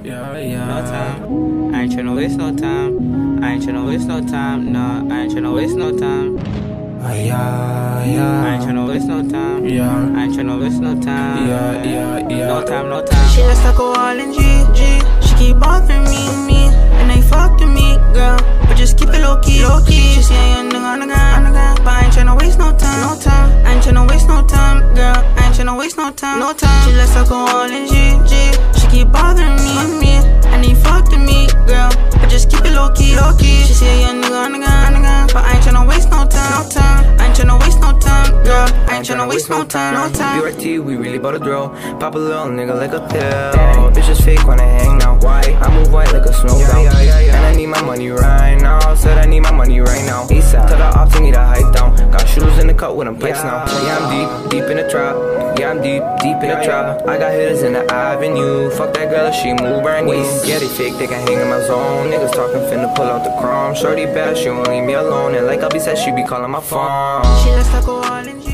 No time. I ain't tryna waste no time. I ain't tryna waste no time. Nah, I ain't tryna waste no time. I ain't tryna waste no time. I ain't tryna waste no time. No time, no time. She looks like a wall in G. She keep bothering me. And they fucked with me, girl. But just keep it low key. She see a young nigga on the gun. But I ain't tryna waste no time. I ain't tryna waste no time, girl. I ain't tryna waste no time. She looks like a wall in G. She keep bothering me. And they fucked with me, girl. But just keep it low key. She see a young nigga on the gun. But I ain't tryna waste no time. I ain't tryna waste no time, girl. I ain't tryna waste no time. BRT, we really bout to drill. Pop a little nigga like a pill. Bitches fake when I hang now. Why? I move white like a snowbound. And I need my money right now. Said I need my money right now. ASAP. Tell the ops I need a hike down. Got shooters in the cut with them pipes now. Yeah, I'm deep in the trap. Yeah, I'm deep in the trap. I got hitters in the avenue. Fuck that girl if she move brand new. Yeah, they fake, they can hang in my zone. Niggas talking finna pull out the chrome. Shorty bad, she won't leave me alone. And like I be said, she be calling my phone. She looks like a wall in